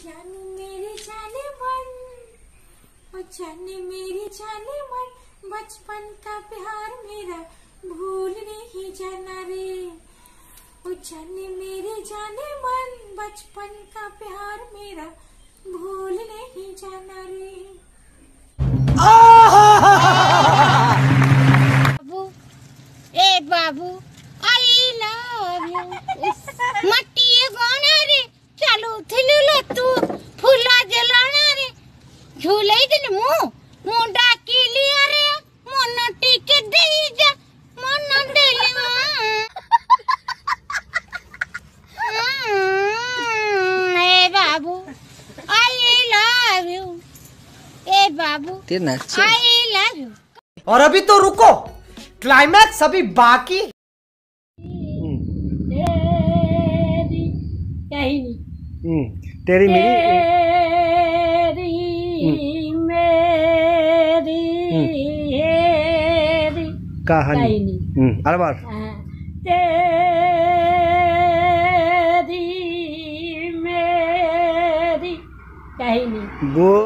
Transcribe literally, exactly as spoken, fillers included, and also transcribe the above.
जाने मेरे जाने मन, ओ जाने मेरे जाने मन, बचपन का प्यार मेरा भूल नहीं जाना रे। ओ जाने मेरे जाने मन, बचपन का प्यार मेरा भूल नहीं जाना रे। बाबू, ए बाबू, आई लव यू। मट्टी गाना रे चालू थिलु लो तू फूला जलाना रे झूले दिन मुंह मुंडा के लिया रे मन टिके दे जा मन डेली ए बाबू आई लव यू। ए बाबू आई लव यू। और अभी तो रुको, क्लाइमैक्स अभी बाकी। तेरी मेरी मेरी मेरी कहानी। अरे बात तेरी मेरी कहानी। वो